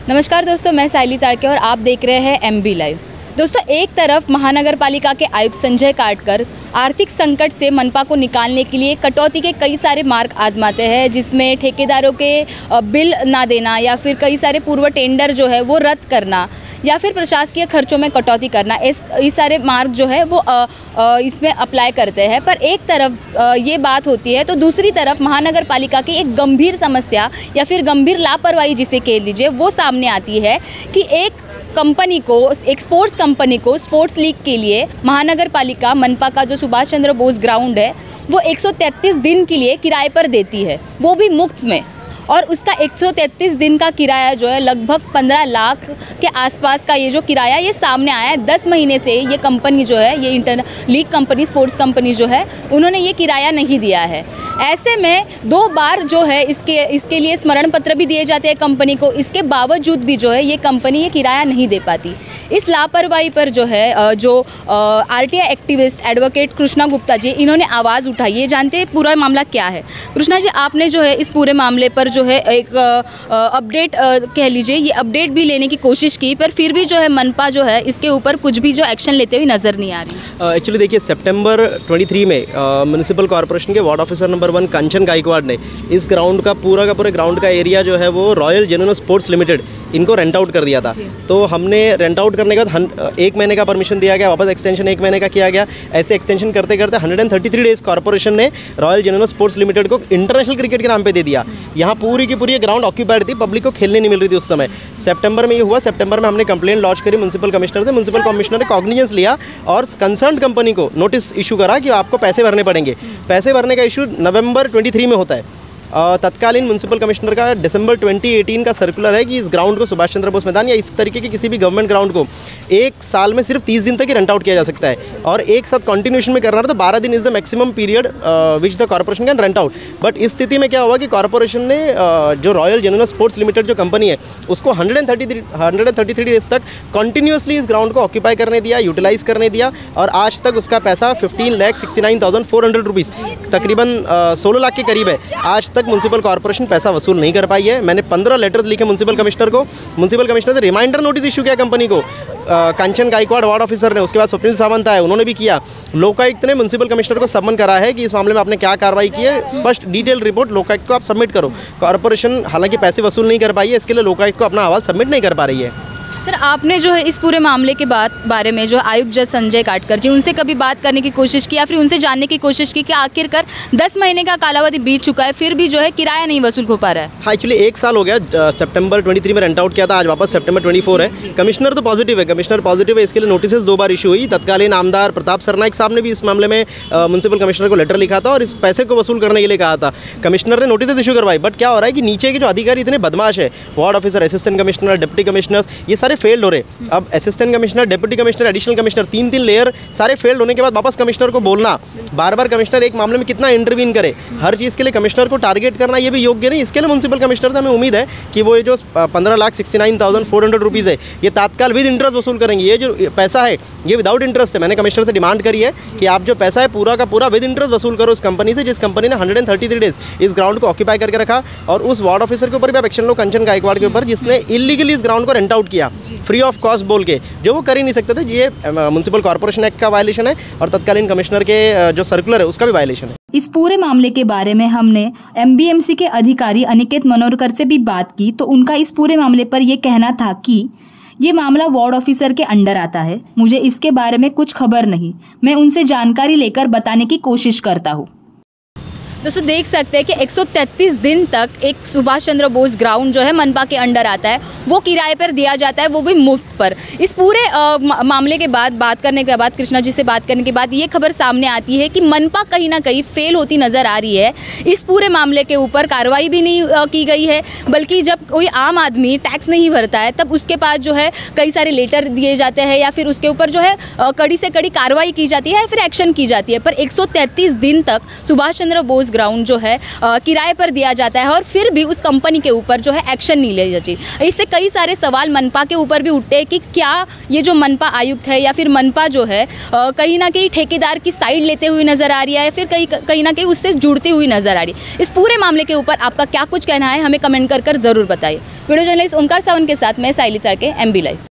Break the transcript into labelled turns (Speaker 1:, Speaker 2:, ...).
Speaker 1: नमस्कार दोस्तों, मैं साइली चाड़के और आप देख रहे हैं MB लाइव। दोस्तों, एक तरफ महानगर पालिका के आयुक्त संजय काटकर आर्थिक संकट से मनपा को निकालने के लिए कटौती के कई सारे मार्ग आजमाते हैं, जिसमें ठेकेदारों के बिल ना देना या फिर कई सारे पूर्व टेंडर जो है वो रद्द करना या फिर प्रशासकीय खर्चों में कटौती करना, इस सारे मार्ग जो है वो इसमें अप्लाई करते हैं। पर एक तरफ ये बात होती है तो दूसरी तरफ महानगर पालिका की एक गंभीर समस्या या फिर गंभीर लापरवाही जिसे कह लीजिए वो सामने आती है कि एक कंपनी को, एक स्पोर्ट्स कंपनी को स्पोर्ट्स लीग के लिए महानगर पालिका मनपा का जो सुभाष चंद्र बोस ग्राउंड है वो 133 दिन के लिए किराए पर देती है, वो भी मुफ्त में। और उसका 133 दिन का किराया जो है लगभग 15 लाख के आसपास का ये जो किराया ये सामने आया है। 10 महीने से ये कंपनी जो है, ये लीग कंपनी, स्पोर्ट्स कंपनी जो है, उन्होंने ये किराया नहीं दिया है। ऐसे में 2 बार जो है इसके लिए स्मरण पत्र भी दिए जाते हैं कंपनी को, इसके बावजूद भी जो है ये कंपनी ये किराया नहीं दे पाती। इस लापरवाही पर जो है RTI activist advocate Krishna Gupta ji, इन्होंने आवाज़ उठाई। ये जानते हैं पूरा मामला क्या है। कृष्णा जी, आपने जो है इस पूरे मामले पर जो है एक अपडेट कह लीजिए, ये अपडेट भी लेने की कोशिश की, पर फिर भी जो है मनपा जो है इसके ऊपर कुछ भी जो एक्शन लेते हुए नज़र नहीं आ रही।
Speaker 2: एक्चुअली देखिए, सितंबर 23 में म्यूनिसिपल कॉर्पोरेशन के ward officer number 1 Kanchan Gaikwad ने इस ग्राउंड का पूरा ग्राउंड का एरिया जो है वो रॉयल जेनुइन स्पोर्ट्स लिमिटेड इनको रेंट आउट कर दिया था। तो हमने रेंट आउट करने के बाद 1 महीने का परमिशन दिया गया, वापस एक्सटेंशन 1 महीने का किया गया। ऐसे एक्सटेंशन करते करते 133 डेज कॉर्पोरेशन ने रॉयल जेनुइन स्पोर्ट्स लिमिटेड को इंटरनेशनल क्रिकेट के नाम पे दे दिया। यहाँ पूरी की पूरी ग्राउंड ऑक्यूपाइड थी, पब्लिक को खेलने नहीं मिल रही थी उस समय। सितंबर में ये हुआ। सितंबर में हमने कंप्लेंट लॉन्च करी म्यूनिसिपल कमिश्नर से। म्यूनिसिपल कमिश्नर ने कॉग्निजेंस लिया और कंसर्न कंपनी को नोटिस इशू करा कि आपको पैसे भरने पड़ेंगे। पैसे भरने का इशू नवंबर 23 में होता है। तत्कालीन म्यूनिसिपल कमिश्नर का दिसंबर 2018 का सर्कुलर है कि इस ग्राउंड को, सुभाष चंद्र बोस मैदान या इस तरीके के किसी भी गवर्नमेंट ग्राउंड को 1 साल में सिर्फ 30 दिन तक ही रेंट आउट किया जा सकता है, और एक साथ कंटिन्यूएशन में करना है तो 12 दिन is the maximum period which the corporation can rent out. But इस स्थिति में क्या हुआ कि कॉर्पोरेशन ने जो रॉयल जेनुइन स्पोर्ट्स लिमिटेड जो कंपनी है उसको 133 डेज तक कंटिन्यूसली इस ग्राउंड को ऑक्यूपाई करने दिया, यूटिलाइज करने दिया, और आज तक उसका पैसा 15,69,400 रुपीज़, तकरीबन 16 लाख के करीब है। आज तक म्यूनिसिपल कॉर्पोरेशन पैसा वसूल नहीं कर पाई है। मैंने 15 लेटर्स लिखे म्यूनिसिपल कमिश्नर को। म्यूनिसिपल कमिश्नर ने रिमाइंडर नोटिस इशू किया कंपनी को, कंचन गायकवाड़ वार्ड ऑफिसर ने, उसके बाद स्वप्निल सावंत आए, उन्होंने भी किया। लोकायुक्त ने म्यूनिसिपल कमिश्नर को समन करा है कि इस मामले में आपने क्या कार्रवाई की है, स्पष्ट डिटेल रिपोर्ट लोकायुक्त को आप सबमिट करो। कॉर्पोरेशन हालांकि पैसे वसूल नहीं कर पाई है, इसके लिए लोकायुक्त को अपना अहवाल सबमिट नहीं कर पा रही है।
Speaker 1: सर, आपने जो है इस पूरे मामले के बारे में जो आयुक्त जज संजय काटकर जी, उनसे कभी बात करने की कोशिश की या फिर उनसे जानने की कोशिश की कि आखिरकार 10 महीने का कालावधि बीत चुका है, फिर भी जो है किराया नहीं वसूल हो पा रहा है?
Speaker 2: हाँ, एक्चुअली 1 साल हो गया। सितंबर 23 में रेंट आउट किया था, आज वापस सितंबर 24 है। कमिश्नर तो पॉजिटिव है, कमिश्नर पॉजिटिव है। इसके लिए नोटिस 2 बार इशू हुई। तत्कालीन आमदार प्रताप सरनाइक साहब ने भी इस मामले में म्यूनिसिपल कमिश्नर को लेटर लिखा था और इस पैसे को वसूल करने के लिए कहा था। कमिश्नर ने नोटिस इशू करवाई, बट क्या हो रहा है कि नीचे के जो अधिकारी इतने बदमाश है, ward officer, assistant commissioner, deputy commissioners, ये सारे फेल्ड हो रहे। अब assistant commissioner, deputy commissioner, additional commissioner, 3 layer सारे फेल्ड होने के बाद वापस कमिश्नर को बोलना, बार बार कमिश्नर एक मामले में कितना इंटरवीन करे, हर चीज़ के लिए कमिश्नर को टारगेट करना, ये भी योग्य नहीं। इसके लिए म्यूनिसिपल कमिश्नर से हमें उम्मीद है कि वो ये जो 15,69,400 रुपीज़ है ये तात्काल विद इंटरेस्ट वसूल करेंगे। ये जो पैसा है ये विदाउट इंटरेस्ट है। मैंने कमिश्नर से डिमांड करी है कि आप जो पैसा है पूरा का पूरा विद इंटरेस्ट वसूल करो उस कंपनी से, जिस कंपनी ने 133 डेज इस ग्राउंड को ऑक्यूपाई करके रखा, और उस वार्ड ऑफिसर के ऊपर भी आप एक्शन लो, कंचन गायकवाड़ के ऊपर, जिसने इलीगली इस ग्राउंड को रेंट आउट किया फ्री ऑफ कॉस्ट बोल के, जो वो कर ही नहीं सकते थे। ये म्यूनिसिपल कॉर्पोरेशन एक्ट का वायलेशन है और तत्कालीन कमिश्नर के जो सर्कुलर है उसका भी वायलेशन है।
Speaker 1: इस पूरे मामले के बारे में हमने MBMC के अधिकारी अनिकेत मनोरकर से भी बात की, तो उनका इस पूरे मामले पर यह कहना था कि ये मामला वार्ड ऑफिसर के अंडर आता है, मुझे इसके बारे में कुछ खबर नहीं, मैं उनसे जानकारी लेकर बताने की कोशिश करता हूँ। दोस्तों, देख सकते हैं कि 133 दिन तक एक सुभाष चंद्र बोस ग्राउंड जो है मनपा के अंडर आता है, वो किराए पर दिया जाता है, वो भी मुफ्त पर। इस पूरे मामले के बाद बात करने के बाद, कृष्णा जी से बात करने के बाद ये खबर सामने आती है कि मनपा कहीं ना कहीं फेल होती नज़र आ रही है। इस पूरे मामले के ऊपर कार्रवाई भी नहीं की गई है, बल्कि जब कोई आम आदमी टैक्स नहीं भरता है तब उसके पास जो है कई सारे लेटर दिए जाते हैं या फिर उसके ऊपर जो है कड़ी से कड़ी कार्रवाई की जाती है या फिर एक्शन की जाती है। पर 133 दिन तक सुभाष चंद्र बोस ग्राउंड जो है किराए पर दिया जाता है और फिर भी उस कंपनी के ऊपर जो है एक्शन नहीं लिया जाती। इससे कई सारे सवाल मनपा के ऊपर भी उठते हैं कि क्या ये जो मनपा आयुक्त है या फिर मनपा जो है कहीं ना कहीं ठेकेदार की साइड लेते हुए नजर आ रही है या फिर कहीं ना कहीं उससे जुड़ती हुई नजर आ रही है। इस पूरे मामले के ऊपर आपका क्या कुछ कहना है, हमें कमेंट कर ज़रूर बताइए। वीडियो जर्नलिस्ट ओंकार सावन के साथ मैं साइली चाके, MB लाइव।